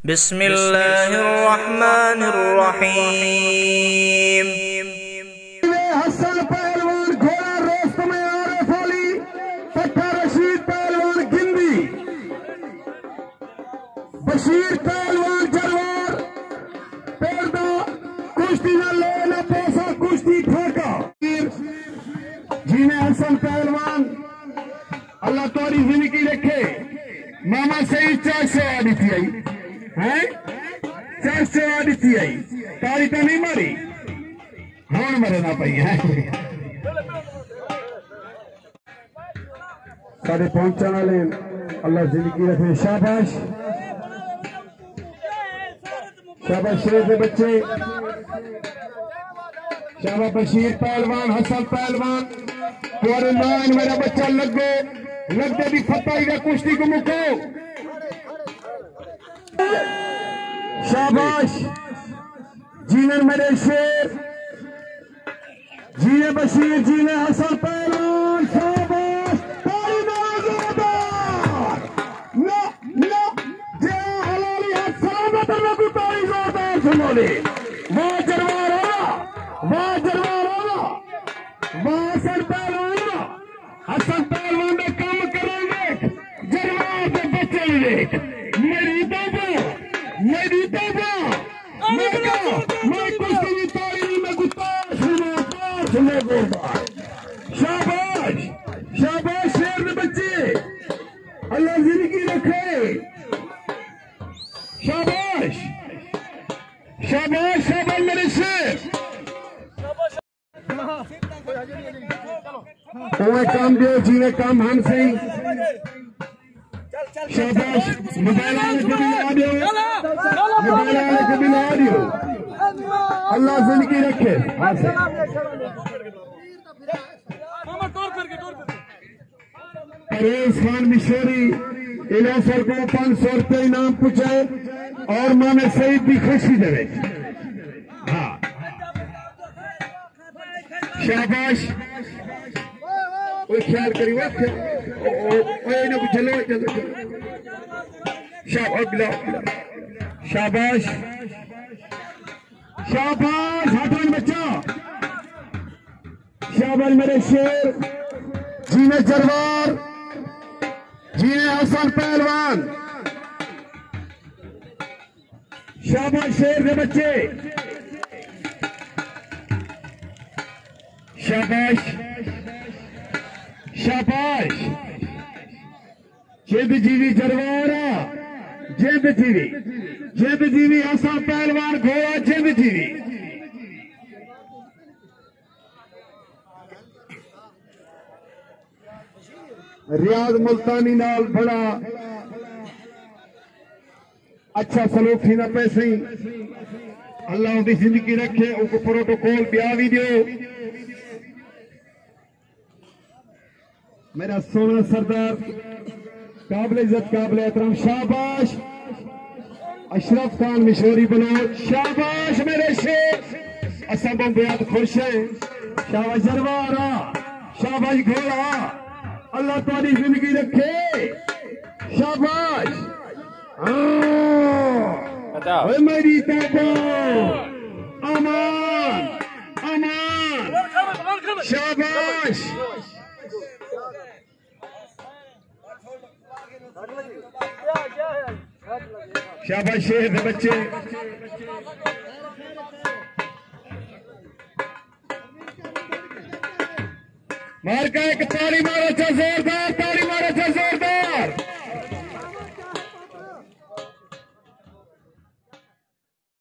बिस्मिल्लाहिर्रहमानिर्रहीम। हसन पहलवान घोड़ा रोस्त में आरिफ अली पट्टा रशीद पहलवान गिंदी बशीर पहलवान जलवार पेरदा कुश्ती न लेना पैसा कुश्ती ठोका जीने हसन पहलवान अल्लाह तोरी जिंदगी रखे मामा सही 400 आदि थी आई है 400 आदि थी आई तारी तो नहीं मारी हूं मरे ना पई है सारे पहुंचने वाले अल्लाह जिंदगी रखे। शाबाश शाबाश शेर के बच्चे शाबाश बशीर पहलवान हसन पहलवान तुम्हारे नाम मेरा बच्चा लगो लगते भी फतेह का कुश्ती को मुको। शाबाश जीने मेरे शेर जीने बशीर जीने हसन पहलवान शाबाश ताली जोरदार ना ना जे हलाली हाथ सलामत रखो ताली जोरदार सुनोले वाह जरवार होना वाह जरवार होना वाह हसन पहलवान हसन पहलवान ने काम करेंगे जरवार के बच्चे देख मेरी तौबा मैं कुश्ती की ताली में गुस्ताख सुने गोरदार। शाबाश शाबाश शेर के बच्चे अल्लाह जिंदगी रखे। शाबाश शाबाश शाबाश मेरे शेर तुम्हें काम दो जीने काम हम सही। शाबाश मोबाइल वाले को भी ला दो मोबाइल वाले को भी ला दो अल्लाह जिंदगी रखे। परेश खान मिशोरी इलासर को 500 रुपये इनाम पूछे और माने सईद की खुशी दे। हाँ शाबाश ख्याल करी चलो चलो शाबाश शाबाश हटन बच्चा शाबाश मेरे शेर जीने जरवार जीने हसन पहलवान शाबाश शेर के बच्चे शाबाश शाबाश जिंद जीवी जरवारा जिंद जीवी हसन पहलवान घोड़ा जिंद जीवी। रियाज मुल्तानी नाल बड़ा अच्छा सलूक थी ना पैसे अल्लाह उनकी जिंदगी रखे उनको प्रोटोकॉल ब्याह भी दो। मेरा सोना सरदार काबिल इज्जत काबिल एहतराम शाबाश अशरफ खान मिशोरी बनो शाबाश मेरे शेर असम बेहद खुश है। शाबाश जरवारा शाबाश घोड़ा अल्लाह तुम्हारी जिंदगी रखे। शाबाश मेरी तौबा अमान अमान शाबाश शाबाश शेर के बच्चे मार का एक ताली मारो जोरदार ताली मारो जोरदार।